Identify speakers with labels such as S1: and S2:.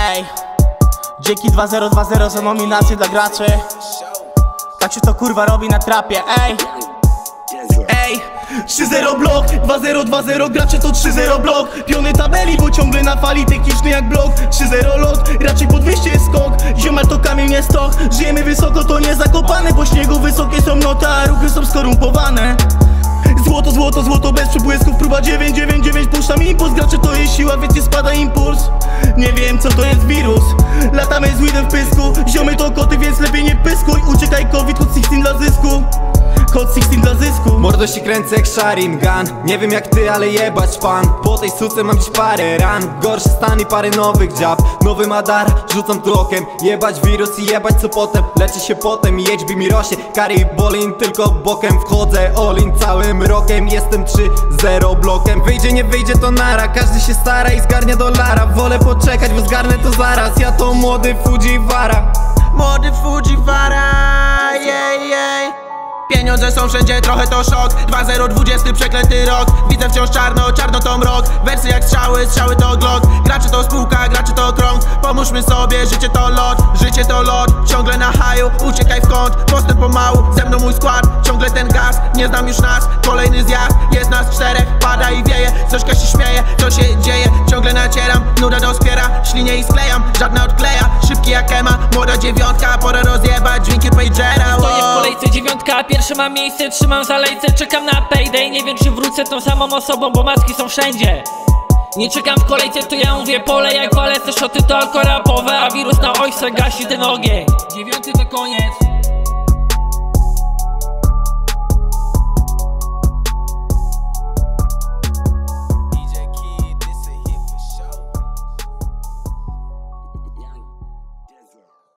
S1: Ej, dzięki 2020 za nominację dla graczy. Tak się to kurwa robi na trapie, ej.
S2: Ej, 3-0 blok, 2-0, gracze to 3-0 blok. Piony tabeli, bo ciągle na fali, techniczny jak blok. 3-0 lot, raczej po 200 jest skok. Ziomal to kamień, nie stok. Żyjemy wysoko, to nie zakopane, bo śniegu wysokie są noty, a ruchy są skorumpowane. Złoto, złoto, złoto bez przebłysków. Próba 999, puszczam impuls. Gracze to jest siła, więc nie spada impuls. Nie wiem co to jest wirus. Latamy z weedem w pysku. Ziomy to koty, więc lepiej nie pyskuj. Uciekaj COVID, hot 16 dla zysku. Hot 16 dla zysku.
S3: Mordo się kręcę jak Sharingan. Nie wiem jak ty, ale jebać fan. Po tej suce mam dziś parę ran. Gorszy stan i parę nowych dziab. Nowy madar, rzucam trokiem. Jebać wirus i jebać co potem. Leczę się potem i HB mi rośnie. Kari bolin tylko bokiem. Wchodzę all in całym rokiem. Jestem 3-0 blokiem. Wyjdzie nie wyjdzie to nara. Każdy się stara i zgarnia dolara. Wolę poczekać, bo zgarnę to zaraz. Ja to młody Fujiwara.
S4: Młody Fujiwara, jej. Pieniądze są wszędzie, trochę to szok. 2020 przeklęty rok. Widzę wciąż czarno, czarno to mrok. Wersy jak strzały, strzały to glock. Gracze to spółka, gracze to krąg. Pomóżmy sobie, życie to lot. Życie to lot, ciągle na haju. Uciekaj w kąt, postęp pomału. Ze mną mój skład, ciągle ten gaz. Nie znam już nas, kolejny zjazd. Jest nas 4, pada i wieje. Zośka się śmieje, co się dzieje. Ciągle nacieram, nuda doskwiera. Ślinię i sklejam, żadna odkleja. Szybki jak Ema, młoda dziewiątka. Pora rozjebać dźwięki pagera.
S5: Stoję w kolejce dziewiątka, pierwsze mam miejsce, trzymam za lejce. Czekam na payday, nie wiem czy wrócę tą samą osobą, bo maski są wszędzie. Nie czekam w kolejce, to ja mówię pole jak walę. Te szoty to alkorapowe, a wirus na ojce gasi ten ogień. 9 to koniec.